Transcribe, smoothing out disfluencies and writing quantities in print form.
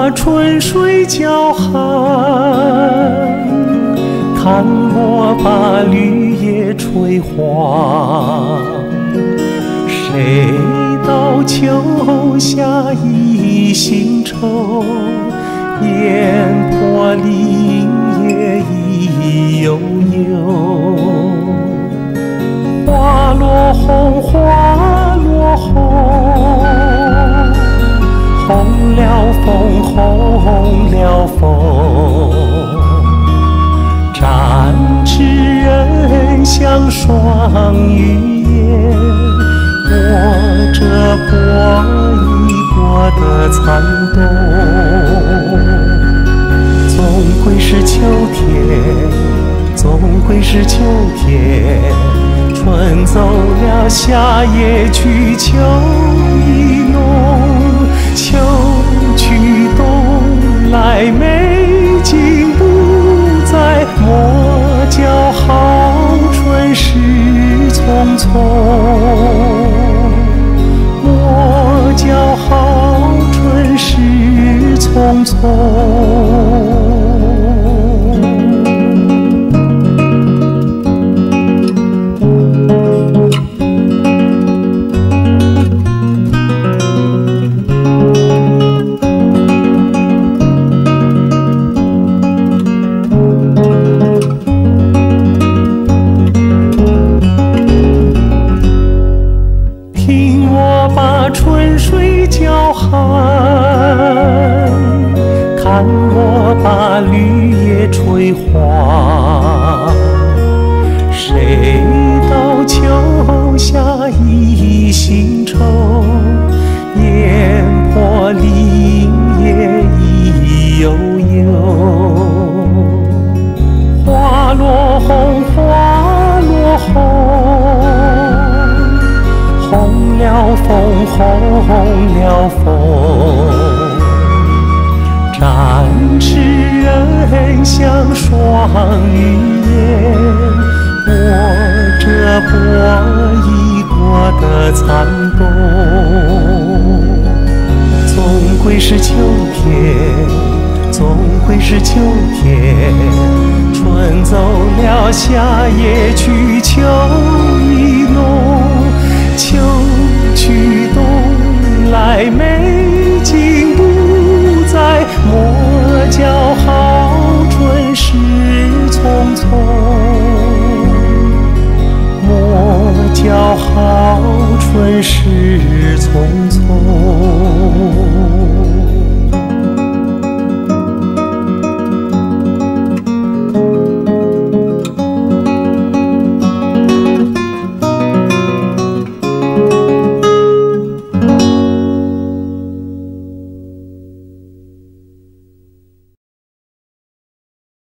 把春水搅寒，看我把绿叶吹黄。谁道秋夏一心愁，烟波林野意悠悠。花落红，花落红，红了枫，红了枫。展翅人像双羽燕，握着过一过的残冬。总归是秋天，总归是秋天。春走了，夏也去，秋意浓。秋去冬来，美景不再。莫叫好春事匆匆，莫叫好春事匆匆。把春水搅寒，看我把绿叶吹黄。谁道秋夏一心愁，烟波林野意悠悠。花落红，花落红，红了枫，红了枫。展翅人像双羽燕，握着过一过的残冬。总归是秋天，总归是秋天。春走了，夏也去，秋意浓。秋去冬来，美景不再。莫叫好春事匆匆，莫叫好春事匆匆。